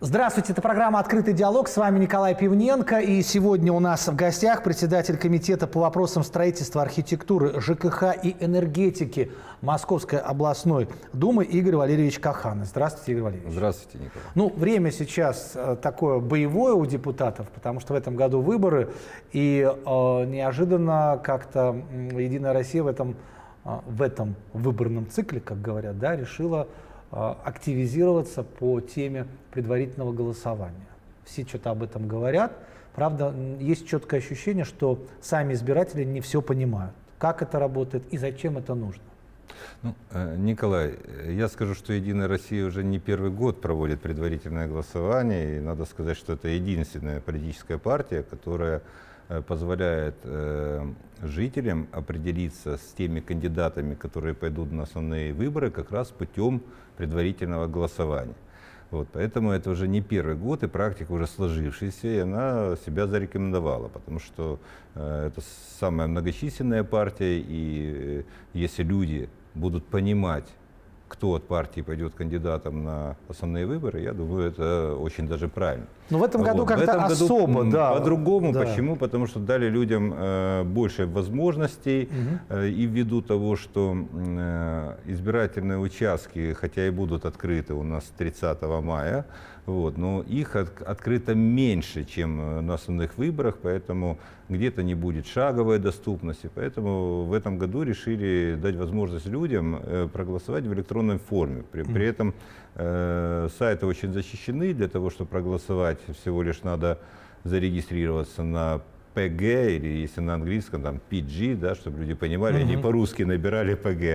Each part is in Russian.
Здравствуйте, это программа «Открытый диалог». С вами Николай Пивненко. И сегодня у нас в гостях председатель комитета по вопросам строительства, архитектуры, ЖКХ и энергетики Московской областной думы Игорь Валерьевич Коханный. Здравствуйте, Игорь Валерьевич. Здравствуйте, Николай. Ну, время сейчас такое боевое у депутатов, потому что в этом году выборы. И неожиданно как-то «Единая Россия» в этом выборном цикле, как говорят, да, решила активизироваться по теме предварительного голосования. Все что-то об этом говорят. Правда, есть четкое ощущение, что сами избиратели не все понимают, как это работает и зачем это нужно. Ну, Николай, я скажу, что «Единая Россия» уже не первый год проводит предварительное голосование. И надо сказать, что это единственная политическая партия, которая позволяет жителям определиться с теми кандидатами, которые пойдут на основные выборы, как раз путем предварительного голосования. Вот, поэтому это уже не первый год, и практика уже сложившаяся, и она себя зарекомендовала, потому что это самая многочисленная партия, и если люди будут понимать, кто от партии пойдет кандидатом на основные выборы, я думаю, это очень даже правильно. Но в этом году как-то особо, да. По-другому. Да. Почему? Потому что дали людям больше возможностей, и ввиду того, что избирательные участки, хотя и будут открыты у нас 30 мая, вот, но их открыто меньше, чем на основных выборах, поэтому где-то не будет шаговой доступности. Поэтому в этом году решили дать возможность людям проголосовать в электронной форме. При этом сайты очень защищены. Для того, чтобы проголосовать, всего лишь надо зарегистрироваться на PG, или если на английском, там PG, да, чтобы люди понимали, они по-русски набирали PG.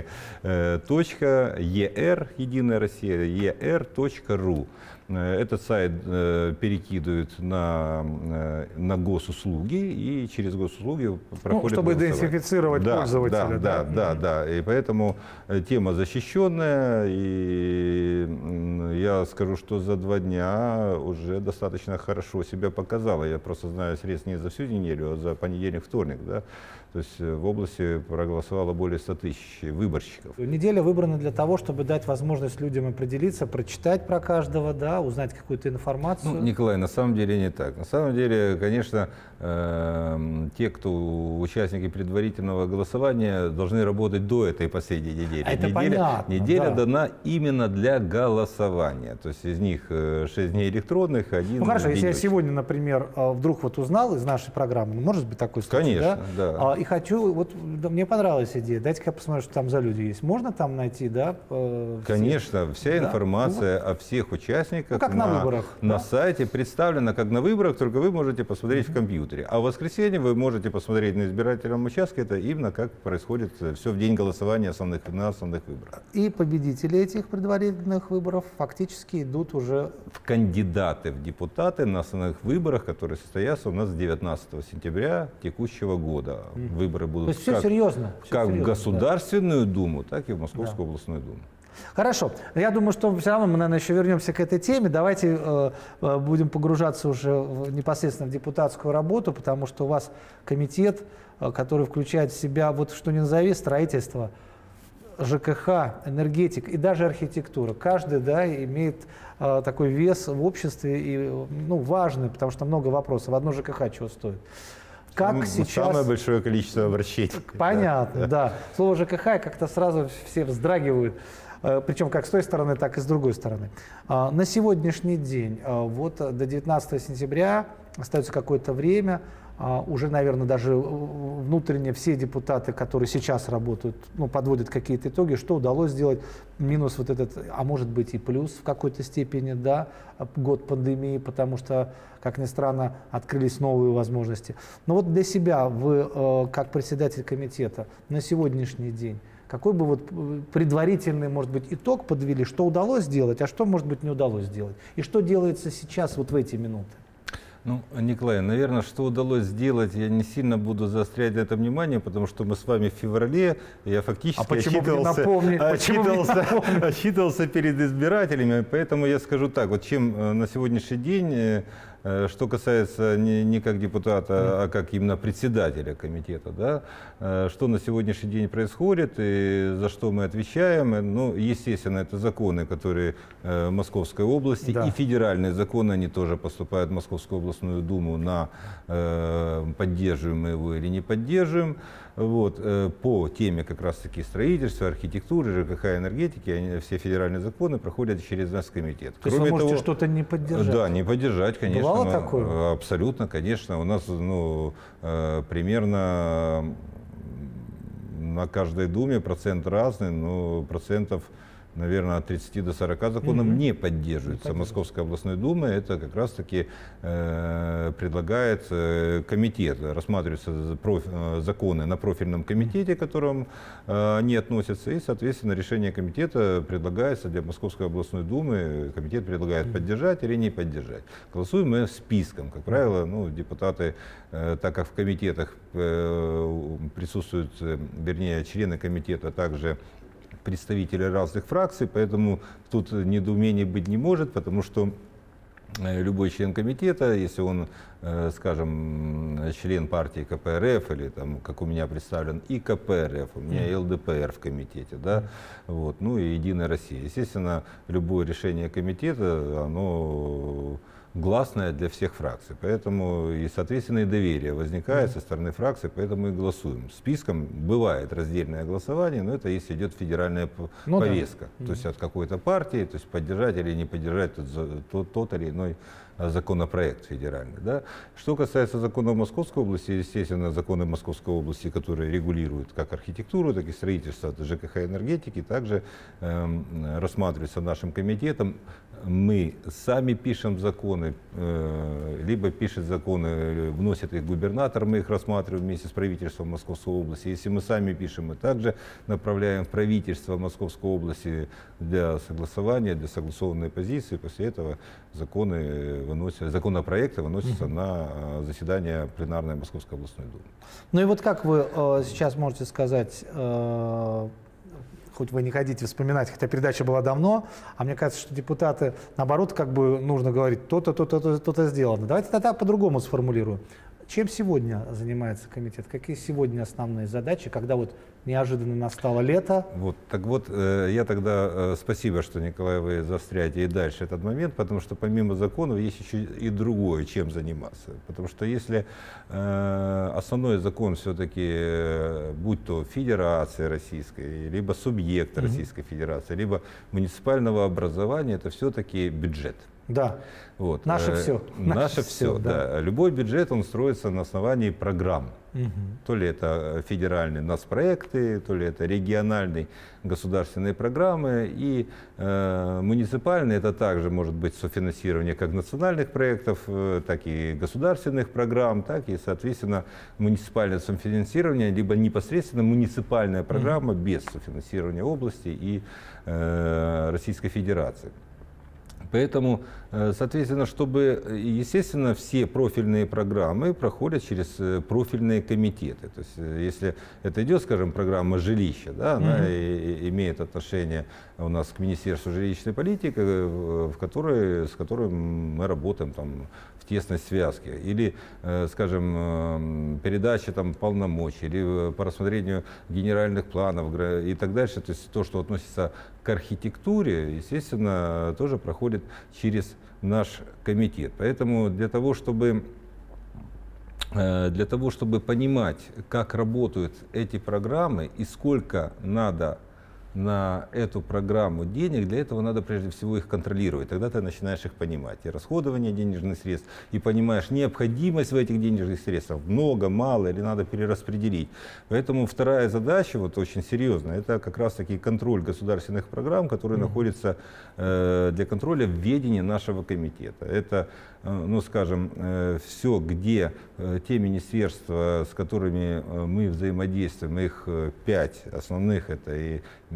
.er, Единая Россия, er.ru. Этот сайт перекидывают на госуслуги, и через госуслуги проходит чтобы идентифицировать пользователя. Да. И поэтому тема защищенная, и я скажу, что за 2 дня уже достаточно хорошо себя показала. Я просто знаю средств не за всю неделю, а за понедельник, вторник. Да? То есть в области проголосовало более 100 тысяч выборщиков. Неделя выбрана для того, чтобы дать возможность людям определиться, прочитать про каждого, да, узнать какую-то информацию. Ну, Николай, на самом деле не так. На самом деле, конечно, те, кто участники предварительного голосования, должны работать до этой последней недели. Это понятно. Неделя дана именно для голосования. То есть из них 6 дней электронных, 1 Ну хорошо, если я денечек. сегодня, например, вдруг вот узнал из нашей программы, ну, может быть такой случай, Конечно, да. И хочу, вот мне понравилась идея, дайте-ка я посмотрю, что там за люди есть. Можно там найти, да? Конечно, вся информация о всех участниках как на выборах, на сайте представлена как на выборах, только вы можете посмотреть в компьютере. А в воскресенье вы можете посмотреть на избирательном участке, это именно как происходит все в день голосования на основных выборах. И победители этих предварительных выборов фактически идут уже в кандидаты в депутаты на основных выборах, которые состоятся у нас 19 сентября текущего года. Выборы будут все серьезно, как в Государственную Думу, так и в Московскую областную Думу. Хорошо. Я думаю, что все равно мы, наверное, еще вернемся к этой теме. Давайте будем погружаться уже непосредственно в депутатскую работу, потому что у вас комитет, который включает в себя, вот что ни назови, строительство, ЖКХ, энергетика и даже архитектура. Каждый, да, имеет такой вес в обществе и, ну, важный, потому что много вопросов. Одно ЖКХ чего стоит. Как сейчас... Самое большое количество обращений. Понятно, да. Слово ЖКХ как-то сразу все вздрагивают. Причем как с той стороны, так и с другой стороны. На сегодняшний день, вот до 19 сентября остается какое-то время, уже, наверное, даже внутренне все депутаты, которые сейчас работают, ну, подводят какие-то итоги, что удалось сделать, минус вот этот, а может быть и плюс в какой-то степени, да, год пандемии, потому что, как ни странно, открылись новые возможности. Но вот для себя вы, как председатель комитета, на сегодняшний день, какой бы вот предварительный, может быть, итог подвели, что удалось сделать, а что, может быть, не удалось сделать? И что делается сейчас, вот в эти минуты? Ну, Николай, наверное, что удалось сделать, я не сильно буду заострять на это внимание, потому что мы с вами в феврале, я фактически отчитывался перед избирателями, поэтому я скажу так, вот чем на сегодняшний день Что касается не как депутата, а как именно председателя комитета, да, что на сегодняшний день происходит и за что мы отвечаем, ну, естественно, это законы, которые в Московской области, да. И федеральные законы, они тоже поступают в Московскую областную думу на поддерживаем мы его или не поддерживаем. Вот, по теме как раз-таки строительства, архитектуры, ЖКХ, энергетики, все федеральные законы проходят через наш комитет. То есть вы можете что-то не поддержать? Да, не поддержать, конечно. Бывало такое? Абсолютно, конечно. У нас примерно на каждой думе процент разный, но процентов, наверное, от 30 до 40 законов не поддерживается. Московской областной думы это как раз-таки предлагает комитет, рассматриваются законы на профильном комитете, к которым они относятся, и, соответственно, решение комитета предлагается для Московской областной думы, комитет предлагает поддержать или не поддержать. Голосуем мы списком, как правило, ну, депутаты, так как в комитетах присутствуют, вернее, члены комитета также представители разных фракций, поэтому тут недоумений быть не может, потому что любой член комитета, если он, скажем, член партии КПРФ или там, как у меня представлен и КПРФ, у меня и ЛДПР в комитете, да, вот, ну и Единая Россия. Естественно, любое решение комитета, оно гласное для всех фракций, поэтому и, соответственно, и доверие возникает со стороны фракций, поэтому и голосуем. Списком бывает раздельное голосование, но это если идет федеральная повестка, то есть от какой-то партии, то есть поддержать или не поддержать тот или иной законопроект федеральный. Да? Что касается законов Московской области, естественно, законы Московской области, которые регулируют как архитектуру, так и строительство ЖКХ и энергетики, также рассматриваются нашим комитетом. Мы сами пишем законы, либо пишет законы, вносит их губернатор, мы их рассматриваем вместе с правительством Московской области. Если мы сами пишем, мы также направляем в правительство Московской области для согласования, для согласованной позиции. После этого законопроекты выносятся на заседание пленарной Московской областной думы. Ну и вот как вы сейчас можете сказать, хоть вы не хотите вспоминать, хотя передача была давно, а мне кажется, что депутаты, наоборот, как бы нужно говорить, то-то, то-то, то-то сделано. Давайте тогда по-другому сформулирую. Чем сегодня занимается комитет? Какие сегодня основные задачи, когда вот неожиданно настало лето? Вот, так вот, я тогда, спасибо, что, Николай, вы заостряете и дальше этот момент, потому что помимо законов есть еще и другое, чем заниматься. Потому что если основной закон все-таки, будь то Федерация Российской, либо субъект Российской Федерации, либо муниципального образования, это все-таки бюджет. Да, вот. Наше все. Наше все, да. Любой бюджет, он строится на основании программ. То ли это федеральные нацпроекты, то ли это региональные государственные программы. И муниципальные, это также может быть софинансирование как национальных проектов, так и государственных программ, так и, соответственно, муниципальное софинансирование, либо непосредственно муниципальная программа без софинансирования области и Российской Федерации. Поэтому, соответственно, чтобы, естественно, все профильные программы проходят через профильные комитеты. То есть, если это идет, скажем, программа жилища, да, она имеет отношение у нас к Министерству жилищной политики, с которым мы работаем там в тесной связке. Или, скажем, передача там полномочий, или по рассмотрению генеральных планов и так дальше. То есть то, что относится к архитектуре, естественно, тоже проходит через наш комитет. Поэтому для того, чтобы понимать, как работают эти программы и сколько надо на эту программу денег, для этого надо прежде всего их контролировать. Тогда ты начинаешь их понимать. И расходование денежных средств, и понимаешь необходимость в этих денежных средствах. Много, мало, или надо перераспределить. Поэтому вторая задача, вот очень серьезная, это как раз таки контроль государственных программ, которые находятся для контроля в ведении нашего комитета. Это, ну скажем, все, где те министерства, с которыми мы взаимодействуем, их 5 основных, это и Министерство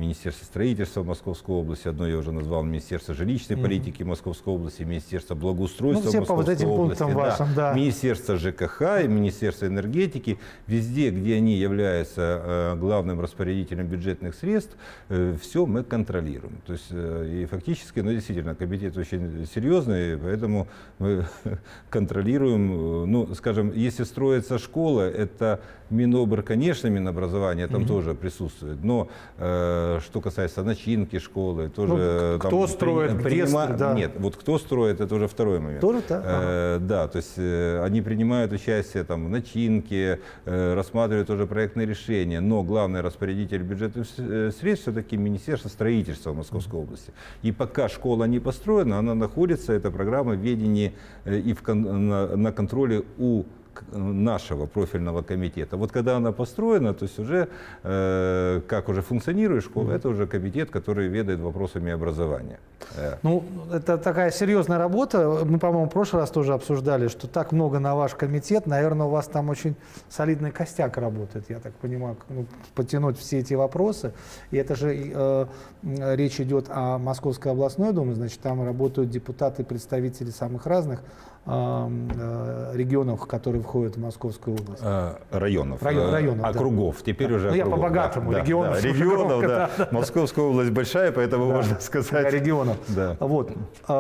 Министерство строительства Московской области, одно я уже назвал Министерство жилищной политики Московской области, Министерство благоустройства все Московской по вот этим области, пунктам вашим, да. Министерство ЖКХ и Министерство энергетики. Везде, где они являются главным распорядителем бюджетных средств, все мы контролируем. То есть, и фактически, ну, действительно, комитет очень серьезный, поэтому мы контролируем. Ну, скажем, если строится школа, это Минобр, конечно, Минобразование там тоже присутствует, но что касается начинки школы, тоже... Ну, кто строит, где строит, да. Нет, вот кто строит, это уже второй момент. Тоже так? Да, то есть они принимают участие там, в начинке, рассматривают тоже проектные решения, но главный распорядитель бюджетных средств все-таки Министерство строительства Московской области. И пока школа не построена, она находится, эта программа в ведении и на контроле у нашего профильного комитета. Вот когда она построена, то есть уже как уже функционирует школа, это уже комитет, который ведает вопросами образования. Ну, это такая серьезная работа. Мы, по-моему, в прошлый раз тоже обсуждали, что так много на ваш комитет. Наверное, у вас там очень солидный костяк работает, я так понимаю, ну, потянуть все эти вопросы. И это же речь идет о Московской областной думе, значит, там работают депутаты, представители самых разных регионов, которые входят в Московскую область. Районов. Округов. Да. Теперь уже округов. Я по-богатому. Да, регионов. Да, регионов, да. Московская область большая, поэтому можно сказать. Регионов. Да. Вот.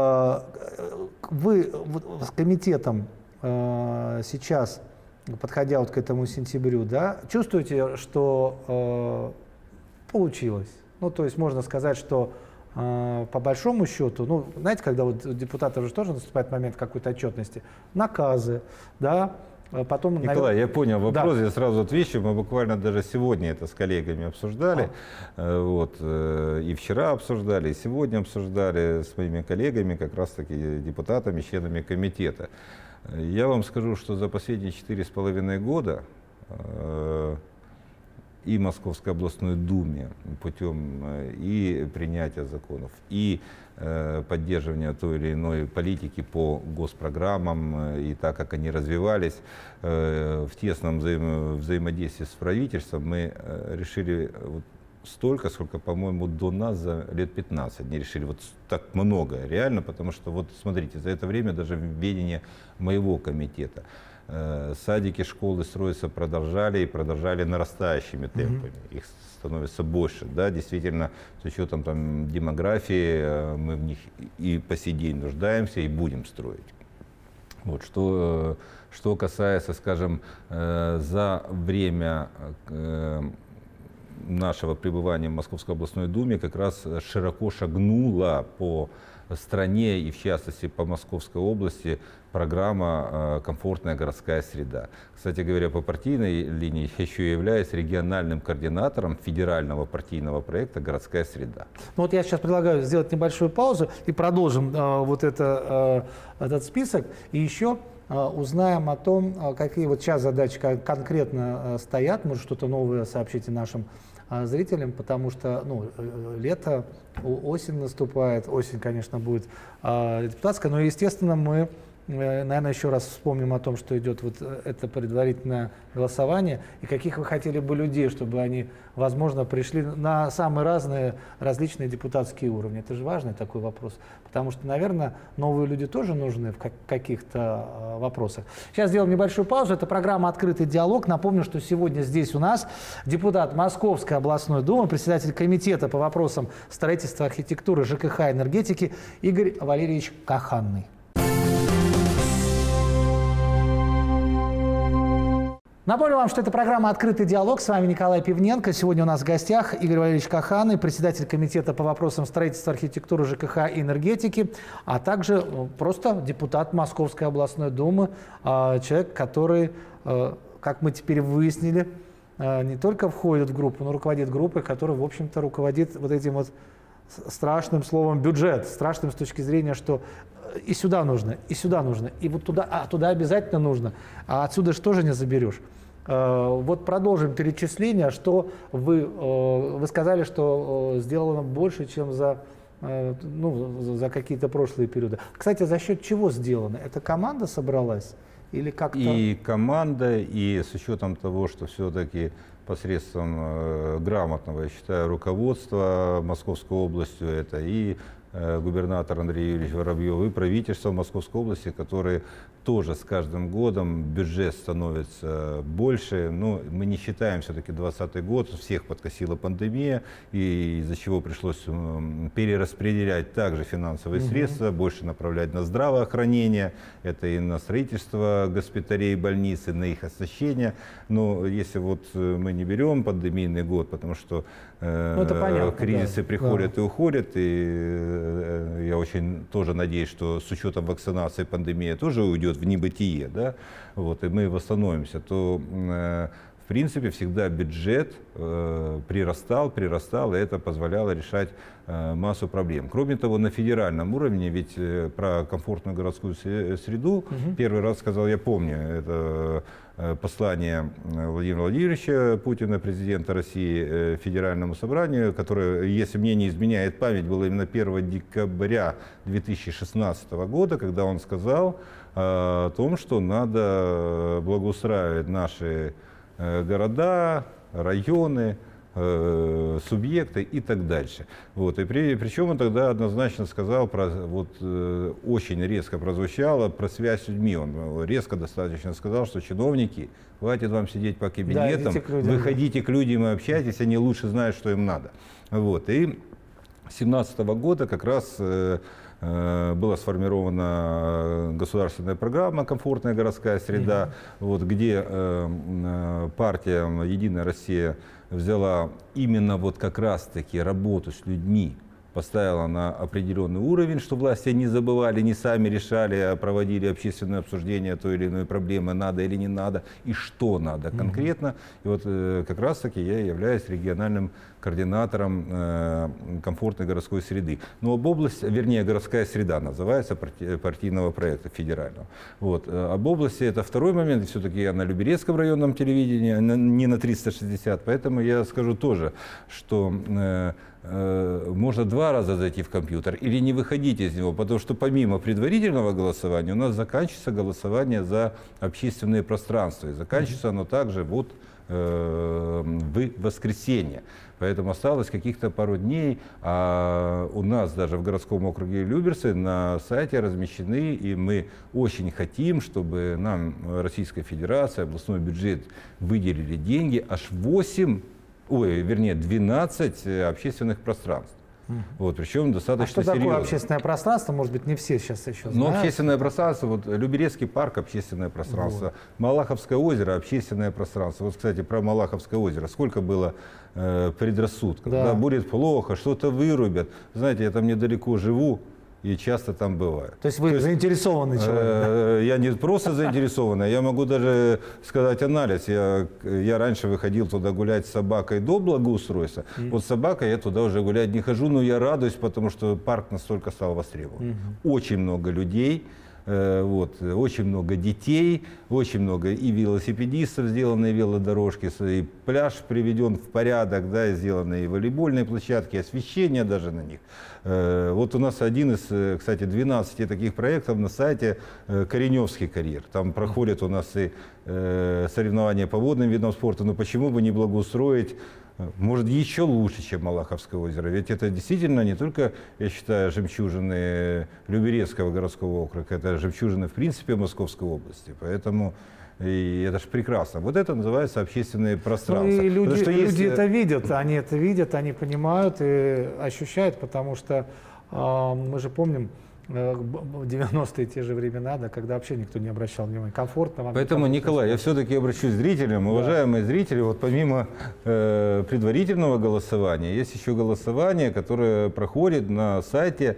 Вы с комитетом сейчас, подходя вот к этому сентябрю, да, чувствуете, что получилось? Ну, то есть можно сказать, что по большому счету, ну, знаете, когда вот у депутатов же тоже наступает момент какой-то отчетности, наказы, да, потом... Николай, я понял вопрос, да. Я сразу отвечу. Мы буквально даже сегодня это с коллегами обсуждали, вот, и вчера обсуждали, и сегодня обсуждали с моими коллегами, как раз-таки депутатами, членами комитета. Я вам скажу, что за последние 4,5 года и Московской областной думе путем и принятия законов, и поддерживания той или иной политики по госпрограммам, и так как они развивались, в тесном взаимодействии с правительством мы решили вот столько, сколько, по-моему, до нас за лет 15 не решили. Вот так много, реально, потому что, вот смотрите, за это время даже введение моего комитета, садики, школы строиться продолжали нарастающими темпами. Их становится больше. Да? Действительно, с учетом там, демографии, мы в них и по сей день нуждаемся и будем строить. Вот, что касается, скажем, за время нашего пребывания в Московской областной думе как раз широко шагнула по стране и, в частности, по Московской области программа «Комфортная городская среда». Кстати говоря, по партийной линии еще и являюсь региональным координатором федерального партийного проекта «Городская среда». Ну вот я сейчас предлагаю сделать небольшую паузу и продолжим вот этот список. И еще узнаем о том, какие вот сейчас задачи конкретно стоят. Может, что-то новое сообщите нашим зрителям, потому что ну, лето, осень наступает. Осень, конечно, будет депутатская, но, естественно, мы, наверное, еще раз вспомним о том, что идет вот это предварительное голосование, и каких вы хотели бы людей, чтобы они, возможно, пришли на самые разные, различные депутатские уровни. Это же важный такой вопрос, потому что, наверное, новые люди тоже нужны в каких-то вопросах. Сейчас сделаем небольшую паузу. Это программа «Открытый диалог». Напомню, что сегодня здесь у нас депутат Московской областной думы, председатель комитета по вопросам строительства, архитектуры, ЖКХ и энергетики Игорь Валерьевич Каханный. Напомню вам, что это программа «Открытый диалог». С вами Николай Пивненко. Сегодня у нас в гостях Игорь Валерьевич Каханный, председатель комитета по вопросам строительства, архитектуры, ЖКХ и энергетики, а также просто депутат Московской областной думы, человек, который, как мы теперь выяснили, не только входит в группу, но руководит группой, которая, в общем-то, руководит вот этим вот страшным словом «бюджет», страшным с точки зрения, что и сюда нужно, и вот туда, туда обязательно нужно, а отсюда же тоже не заберешь. Вот продолжим перечисление, что вы сказали, что сделано больше, чем за какие-то прошлые периоды. Кстати, за счет чего сделано? Это команда собралась? Или как-то... И команда, и с учетом того, что все-таки посредством грамотного, я считаю, руководства Московской областью, это и губернатор Андрей Юрьевич Воробьев, и правительство Московской области, которые тоже с каждым годом бюджет становится больше. Но мы не считаем, все-таки 2020 год, всех подкосила пандемия, и из-за чего пришлось перераспределять также финансовые средства, больше направлять на здравоохранение, это и на строительство госпиталей, больниц, и на их оснащение. Но если вот мы не берем пандемийный год, потому что кризисы приходят и уходят, и я очень тоже надеюсь, что с учетом вакцинации пандемия тоже уйдет в небытие, да, вот, и мы восстановимся, то в принципе всегда бюджет прирастал, и это позволяло решать массу проблем. Кроме того, на федеральном уровне, ведь про комфортную городскую среду первый раз сказал, я помню, это послание Владимира Владимировича Путина, президента России, Федеральному собранию, которое, если мне не изменяет память, было именно 1 декабря 2016 года, когда он сказал о том, что надо благоустраивать наши города, районы, субъекты и так дальше. Вот. И причем он тогда однозначно сказал, очень резко прозвучало про связь с людьми. Он резко достаточно сказал, что чиновники, хватит вам сидеть по кабинетам, выходите к людям и общайтесь, они лучше знают, что им надо. Вот. И с 2017 года как раз была сформирована государственная программа «Комфортная городская среда», вот, где партия «Единая Россия» взяла именно вот как раз-таки работу с людьми, поставила на определенный уровень, что власти не забывали, не сами решали, а проводили общественное обсуждение той или иной проблемы, надо или не надо, и что надо конкретно. И вот как раз-таки я являюсь региональным координатором комфортной городской среды. Но об области, вернее, городская среда называется партийного проекта федерального. Вот. Об области это второй момент, все-таки я на Люберецком районном телевидении, не на 360, поэтому я скажу тоже, что можно 2 раза зайти в компьютер или не выходить из него, потому что помимо предварительного голосования у нас заканчивается голосование за общественные пространства. И заканчивается оно также вот в воскресенье. Поэтому осталось каких-то пару дней, а у нас даже в городском округе Люберцы на сайте размещены, и мы очень хотим, чтобы нам Российская Федерация, областной бюджет выделили деньги, аж 12 общественных пространств. Вот, причем достаточно что серьезно. Такое общественное пространство? Может быть, не все сейчас еще знают. Но общественное пространство, вот Люберецкий парк — общественное пространство, вот. Малаховское озеро — общественное пространство. Вот, кстати, про Малаховское озеро. Сколько было предрассудков. Да. Да, будет плохо, что-то вырубят. Знаете, я там недалеко живу и часто там бываю. То есть вы заинтересованный человек? Я не просто заинтересованный, я могу даже сказать анализ. Я раньше выходил туда гулять с собакой до благоустройства. Вот с собакой я туда уже гулять не хожу, но я радуюсь, потому что парк настолько стал востребован. Очень много людей. Вот, очень много детей, очень много и велосипедистов, сделанные велодорожки, и пляж приведен в порядок, да, и сделаны и волейбольные площадки, и освещение даже на них. Вот у нас один из, кстати, 12 таких проектов на сайте Кореневский карьер. Там проходят у нас и соревнования по водным видам спорта, но почему бы не благоустроить, может, еще лучше, чем Малаховское озеро. Ведь это действительно не только, я считаю, жемчужины Люберецкого городского округа, это жемчужины, в принципе, Московской области. Поэтому и это же прекрасно. Вот это называется общественные пространства. Ну, и люди это видят, они понимают и ощущают, потому что мы же помним, в 90-е те же времена, да, когда вообще никто не обращал внимания. Комфортно вам. Поэтому, Николай, я все-таки обращусь к зрителям. Да. Уважаемые зрители, вот помимо предварительного голосования, есть еще голосование, которое проходит на сайте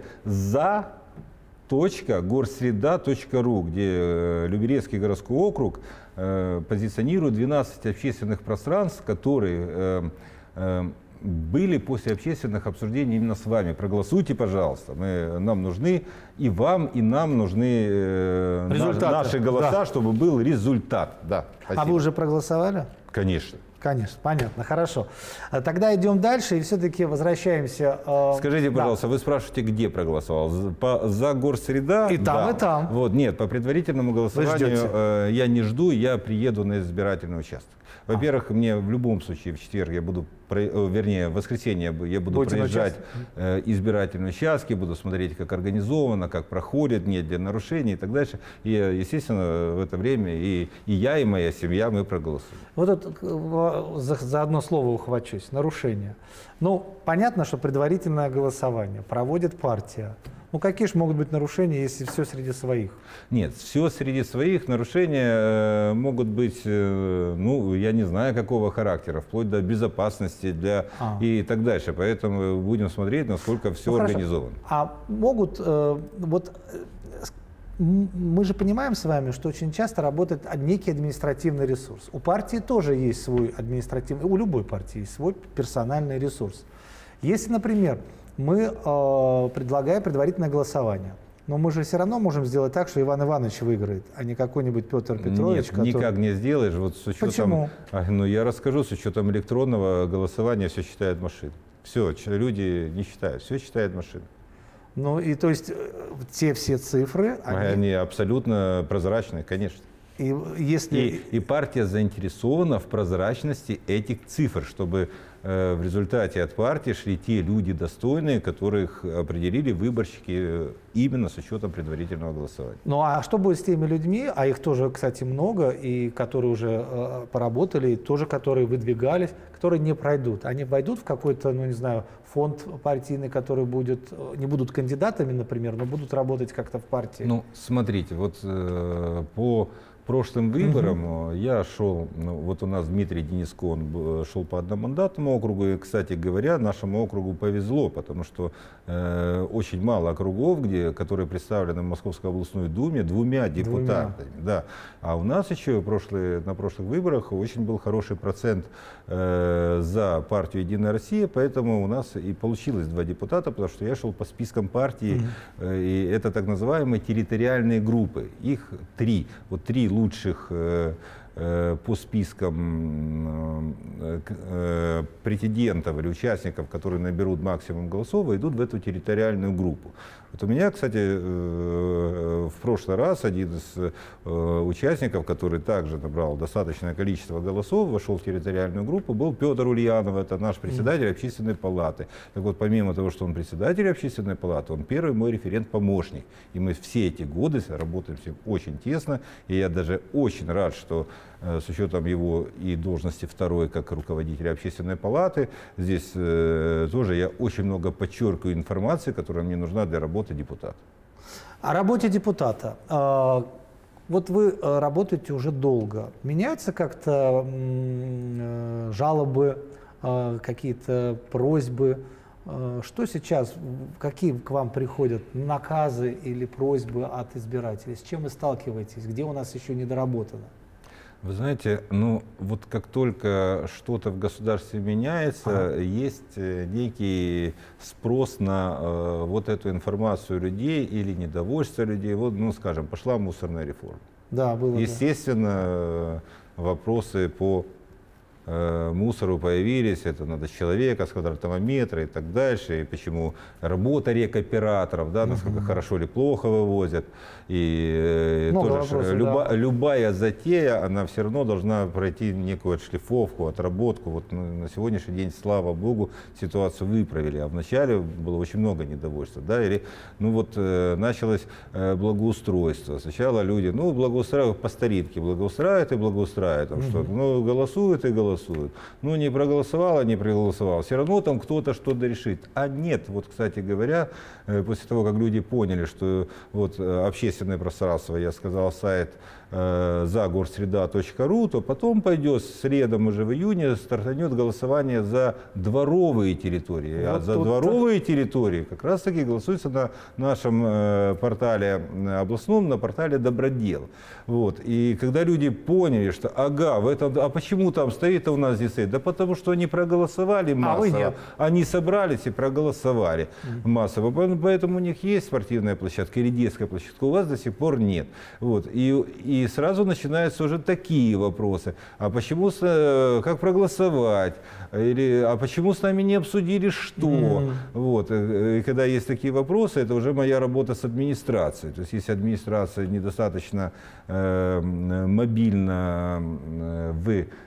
za.горсреда.ру, где Люберецкий городской округ позиционирует 12 общественных пространств, которые были после общественных обсуждений именно с вами. Проголосуйте, пожалуйста. Нам нужны, и вам, и нам нужны наши голоса, да, чтобы был результат. Да, а вы уже проголосовали? Конечно. Конечно, понятно, хорошо. Тогда идем дальше и все-таки возвращаемся. Скажите, пожалуйста, вы спрашиваете, где проголосовал? За Горсреда? И там, да, и там. Вот, нет, по предварительному голосованию я не жду, я приеду на избирательный участок. Во-первых, мне в любом случае в четверг я буду, вернее, в воскресенье я буду проезжать избирательные участки, буду смотреть, как организовано, как проходит, нет ли нарушений и так дальше. И, естественно, в это время и я, и моя семья, мы проголосуем. Вот это, за одно слово ухвачусь. Нарушение. Ну, понятно, что предварительное голосование проводит партия. Ну, какие же могут быть нарушения, если все среди своих? Нет, все среди своих. Нарушения могут быть, ну, я не знаю, какого характера, вплоть до безопасности и так дальше. Поэтому будем смотреть, насколько все организовано. А могут, мы же понимаем с вами, что очень часто работает некий административный ресурс. У партии тоже есть свой административный, у любой партии есть свой персональный ресурс. Если, например, мы предлагаем предварительное голосование, но мы же все равно можем сделать так, что Иван Иванович выиграет, а не какой-нибудь Петр Петрович. Нет, никак не сделаешь. Вот с учетом, почему? Ну, я расскажу, с учетом электронного голосования все считает машина. Все, люди не считают, все считает машина. Ну и то есть те все цифры... Они абсолютно прозрачные, конечно. И партия заинтересована в прозрачности этих цифр, чтобы в результате от партии шли те люди достойные, которых определили выборщики именно с учетом предварительного голосования. Ну а что будет с теми людьми, а их тоже, кстати, много, и которые уже поработали, и тоже которые выдвигались, которые не пройдут? Они войдут в какой-то, ну не знаю, фонд партийный, который будет, не будут кандидатами, например, но будут работать как-то в партии? Ну, смотрите, вот по прошлым выборам я шел, вот у нас Дмитрий Дениско, он шел по одномандатному округу, и, кстати говоря, нашему округу повезло, потому что очень мало округов, которые представлены в Московской областной думе двумя депутатами. Да. А у нас еще на прошлых выборах очень был хороший процент за партию «Единая Россия», поэтому у нас и получилось 2 депутата, потому что я шел по спискам партии, и это так называемые территориальные группы. Их 3. Вот 3 лучших по спискам претендентов или участников, которые наберут максимум голосов, идут в эту территориальную группу. Вот у меня, кстати, в прошлый раз один из участников, который также набрал достаточное количество голосов, вошел в территориальную группу, был Петр Ульянов, это наш председатель общественной палаты. Так вот, помимо того, что он председатель общественной палаты, он первый мой референт-помощник. И мы все эти годы работаем с ним очень тесно, и я даже очень рад, что с учетом его и должности второй, как руководителя общественной палаты, здесь тоже я очень много подчеркиваю информации, которая мне нужна для работы депутата. О работе депутата. Вот вы работаете уже долго. Меняются как-то жалобы, какие-то просьбы? Что сейчас, какие к вам приходят наказы или просьбы от избирателей? С чем вы сталкиваетесь? Где у нас еще недоработано? Вы знаете, ну вот как только что-то в государстве меняется, есть некий спрос на вот эту информацию людей или недовольство людей. Вот, ну скажем, пошла мусорная реформа. Да, было. Естественно, вопросы по мусору появились, это надо человека с квадратного метра и так дальше, и почему работа рекоператоров, да, насколько хорошо или плохо вывозят. И тоже любая затея, она все равно должна пройти некую отшлифовку, отработку. Вот на сегодняшний день, слава богу, ситуацию выправили, а вначале было очень много недовольства. Да, или, ну вот началось благоустройство. Сначала люди, ну, благоустраивают по старинке, благоустраивают и благоустраивают, там что-то, ну, голосуют и голосуют. Ну, не проголосовал, не проголосовал. Все равно там кто-то что-то решит. А нет, вот, кстати говоря, после того, как люди поняли, что вот общественное пространство, я сказал, сайт загорсреда.ру, то потом пойдет следом уже в июне стартанет голосование за дворовые территории. Вот а за дворовые территории как раз таки голосуется на нашем портале областном, на портале Добродел. Вот. И когда люди поняли, что ага, а почему там стоит, а у нас здесь стоит? Да потому что они проголосовали массово. Они собрались и проголосовали массово. Поэтому у них есть спортивная площадка или детская площадка, у вас до сих пор нет. Вот. И сразу начинаются уже такие вопросы. А почему, как проголосовать? Или, а почему с нами не обсудили что? Вот. И когда есть такие вопросы, это уже моя работа с администрацией. То есть если администрация недостаточно мобильна в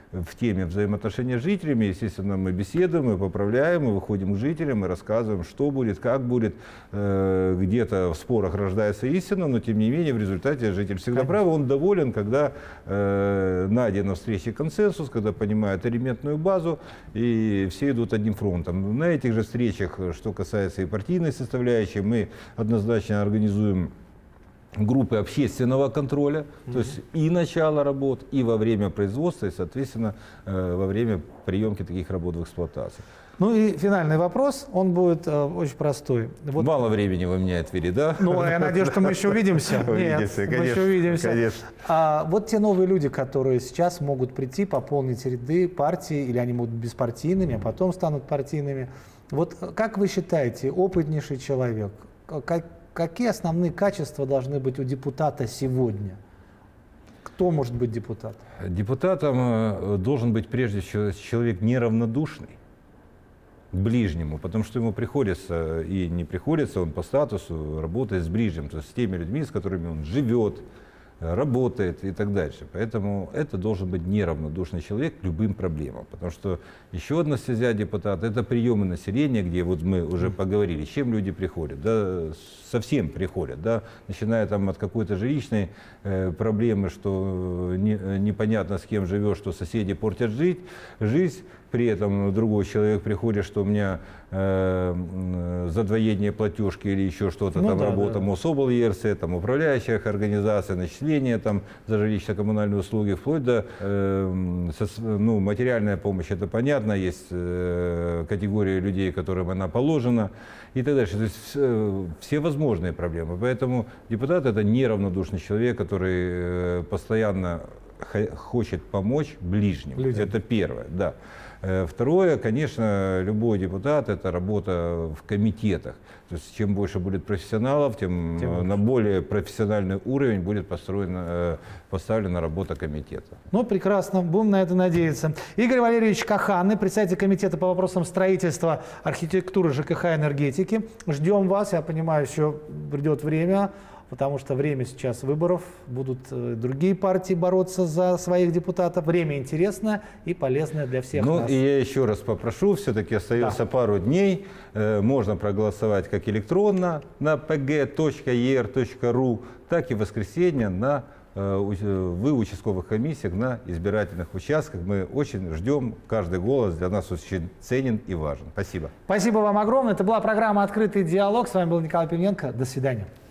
в теме взаимоотношения с жителями. Естественно, мы беседуем, мы поправляем, мы выходим к жителям, мы рассказываем, что будет, как будет. Где-то в спорах рождается истина, но тем не менее в результате житель всегда прав. Он доволен, когда найден на встрече консенсус, когда понимают элементную базу и все идут одним фронтом. На этих же встречах, что касается и партийной составляющей, мы однозначно организуем группы общественного контроля, то есть и начало работ, и во время производства, и, соответственно, во время приемки таких работ в эксплуатацию. Ну и финальный вопрос, он будет очень простой. Вот. Мало времени вы мне отвели, да? Ну, я надеюсь, что мы еще увидимся. Нет, мы еще увидимся. Конечно. Вот те новые люди, которые сейчас могут прийти, пополнить ряды партии, или они будут беспартийными, а потом станут партийными. Вот как вы считаете, опытнейший человек, какие основные качества должны быть у депутата сегодня? Кто может быть депутатом? Депутатом должен быть прежде всего человек неравнодушный к ближнему, потому что ему приходится и не приходится, он по статусу работает с ближним, то есть с теми людьми, с которыми он живет, работает и так дальше. Поэтому это должен быть неравнодушный человек к любым проблемам. Потому что еще одна стезя депутата – это приемы населения, где вот мы уже поговорили, с чем люди приходят. Да, совсем приходят, да, начиная там от какой-то жилищной проблемы, что непонятно с кем живешь, что соседи портят жизнь. При этом другой человек приходит, что у меня задвоение платежки или еще что-то, там работа Мособл ЕРЦ, там управляющих организаций, начисления там за жилищно-коммунальные услуги, вплоть до материальная помощь, это понятно, есть категория людей, которым она положена и так дальше. То есть все возможные проблемы. Поэтому депутат – это неравнодушный человек, который постоянно хочет помочь ближним. Людям. Это первое, да. Второе, конечно, любой депутат – это работа в комитетах. То есть чем больше будет профессионалов, тем на более профессиональный уровень будет поставлена работа комитета. Ну, прекрасно. Будем на это надеяться. Игорь Валерьевич Коханный, председатель комитета по вопросам строительства, архитектуры, ЖКХ и энергетики. Ждем вас. Я понимаю, еще придет время. Потому что время сейчас выборов, будут другие партии бороться за своих депутатов. Время интересное и полезное для всех нас. И я еще раз попрошу, все-таки остается пару дней. Можно проголосовать как электронно на pg.er.ru, так и в воскресенье в участковых комиссиях на избирательных участках. Мы очень ждем, каждый голос для нас очень ценен и важен. Спасибо. Спасибо вам огромное. Это была программа «Открытый диалог». С вами был Николай Павленко. До свидания.